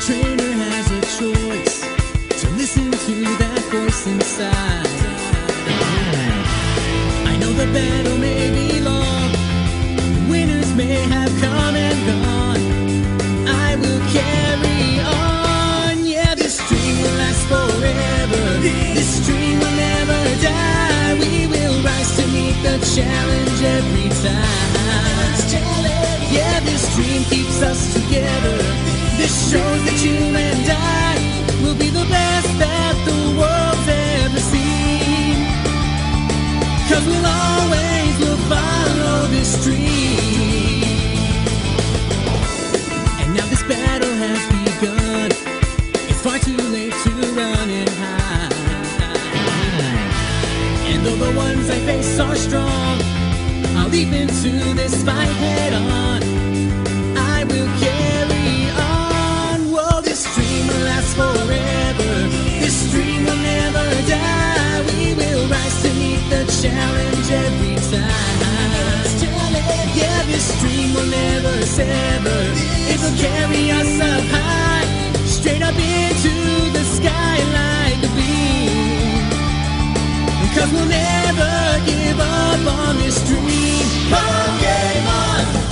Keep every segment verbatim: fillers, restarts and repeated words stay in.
trainer has a choice to listen to that voice inside. I know the battle may be long, winners may have come and gone. I will carry on. Yeah, this dream will last forever. This dream will never die. We will rise to meet the challenge every time. Yeah, this dream keeps us together. This shows that you and I will be the best that the world's ever seen. Cause we'll always will follow this dream. And now this battle has begun. It's far too late to run and hide. And though the ones I face are strong, I'll leap into this fight head on. I will carry on. Whoa, this dream will last forever. This dream will never die. We will rise to meet the challenge every time. Yeah, this dream will never sever. It will carry us up high, straight up into the sky like a beam. Cause we'll never give up on this dream. Oh, game on!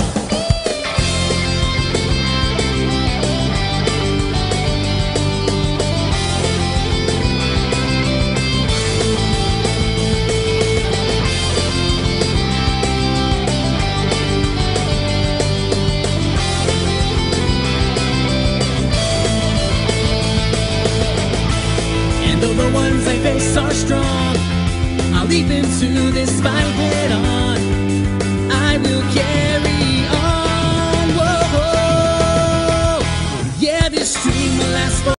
And though the ones I face are strong, I'll leap into this fight head on. I will carry on. Whoa, yeah, this dream will last for